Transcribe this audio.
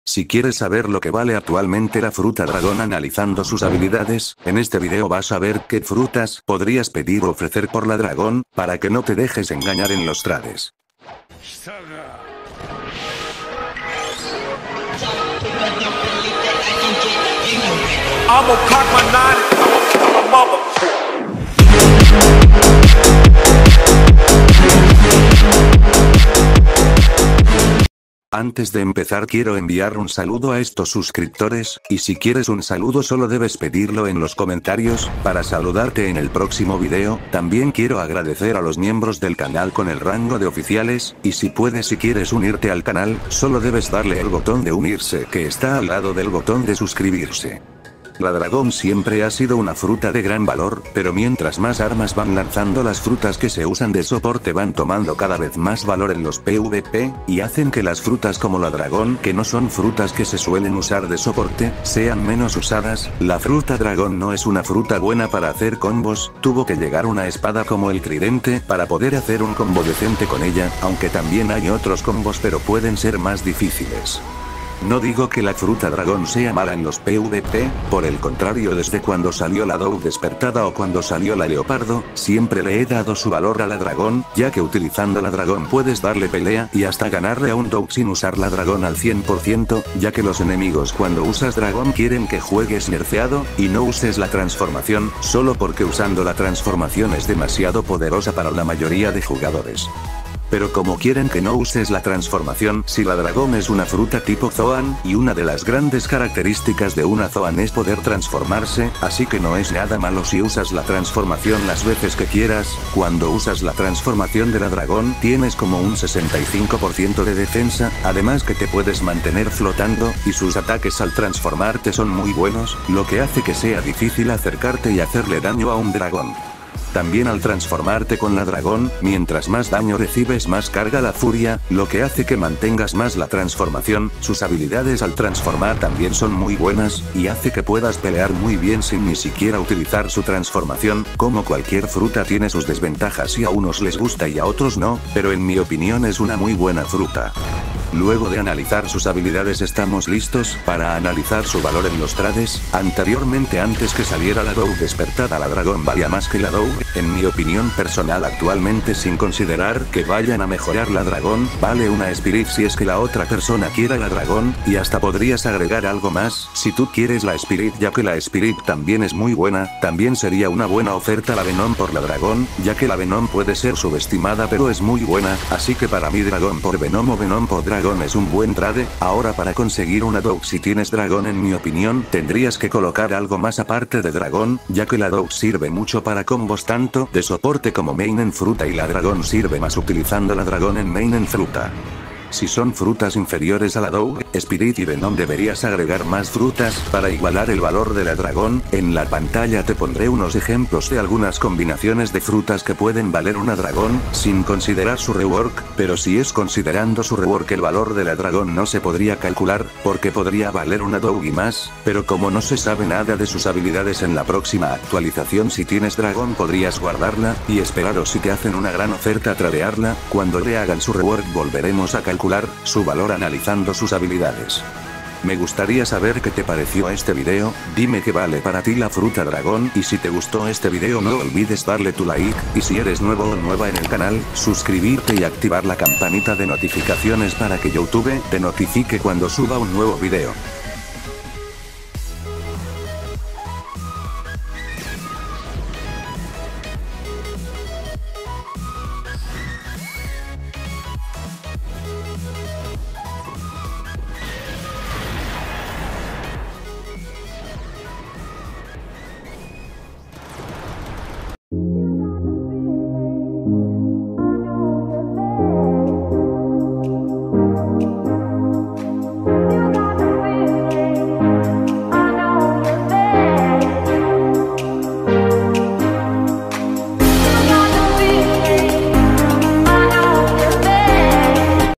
Si quieres saber lo que vale actualmente la fruta dragón analizando sus habilidades, en este video vas a ver qué frutas podrías pedir o ofrecer por la dragón, para que no te dejes engañar en los trades. Antes de empezar quiero enviar un saludo a estos suscriptores, y si quieres un saludo solo debes pedirlo en los comentarios, para saludarte en el próximo video. También quiero agradecer a los miembros del canal con el rango de oficiales, y si puedes si quieres unirte al canal, solo debes darle el botón de unirse que está al lado del botón de suscribirse. La dragón siempre ha sido una fruta de gran valor, pero mientras más armas van lanzando las frutas que se usan de soporte van tomando cada vez más valor en los PvP, y hacen que las frutas como la dragón, que no son frutas que se suelen usar de soporte, sean menos usadas. La fruta dragón no es una fruta buena para hacer combos, tuvo que llegar una espada como el tridente para poder hacer un combo decente con ella, aunque también hay otros combos pero pueden ser más difíciles. No digo que la fruta dragón sea mala en los PvP, por el contrario desde cuando salió la Dough despertada o cuando salió la leopardo, siempre le he dado su valor a la dragón, ya que utilizando la dragón puedes darle pelea y hasta ganarle a un Dough sin usar la dragón al 100%, ya que los enemigos cuando usas dragón quieren que juegues nerfeado, y no uses la transformación, solo porque usando la transformación es demasiado poderosa para la mayoría de jugadores. Pero como quieren que no uses la transformación, si la dragón es una fruta tipo Zoan, y una de las grandes características de una Zoan es poder transformarse, así que no es nada malo si usas la transformación las veces que quieras. Cuando usas la transformación de la dragón tienes como un 65% de defensa, además que te puedes mantener flotando, y sus ataques al transformarte son muy buenos, lo que hace que sea difícil acercarte y hacerle daño a un dragón. También al transformarte con la dragón, mientras más daño recibes más carga la furia, lo que hace que mantengas más la transformación. Sus habilidades al transformar también son muy buenas, y hace que puedas pelear muy bien sin ni siquiera utilizar su transformación. Como cualquier fruta tiene sus desventajas y a unos les gusta y a otros no, pero en mi opinión es una muy buena fruta. Luego de analizar sus habilidades estamos listos para analizar su valor en los trades. Anteriormente antes que saliera la Dough despertada la dragón valía más que la Dough, en mi opinión personal actualmente sin considerar que vayan a mejorar la dragón, vale una Spirit si es que la otra persona quiera la dragón, y hasta podrías agregar algo más, si tú quieres la Spirit ya que la Spirit también es muy buena. También sería una buena oferta la Venom por la dragón, ya que la Venom puede ser subestimada pero es muy buena, así que para mí dragón por Venom o Venom por dragón es un buen trade. Ahora para conseguir una Dough si tienes dragón en mi opinión tendrías que colocar algo más aparte de dragón, ya que la Dough sirve mucho para combos tanto de soporte como main en fruta y la dragón sirve más utilizando la dragón en main en fruta. Si son frutas inferiores a la Dough, Spirit y Venom deberías agregar más frutas para igualar el valor de la dragón. En la pantalla te pondré unos ejemplos de algunas combinaciones de frutas que pueden valer una dragón, sin considerar su rework, pero si es considerando su rework el valor de la dragón no se podría calcular, porque podría valer una Dough y más, pero como no se sabe nada de sus habilidades en la próxima actualización si tienes dragón podrías guardarla, y esperaros si te hacen una gran oferta tradearla. Cuando le hagan su rework volveremos a calcular su valor analizando sus habilidades. Me gustaría saber qué te pareció este video, dime qué vale para ti la fruta dragón, y si te gustó este video no olvides darle tu like, y si eres nuevo o nueva en el canal, suscribirte y activar la campanita de notificaciones para que YouTube te notifique cuando suba un nuevo video.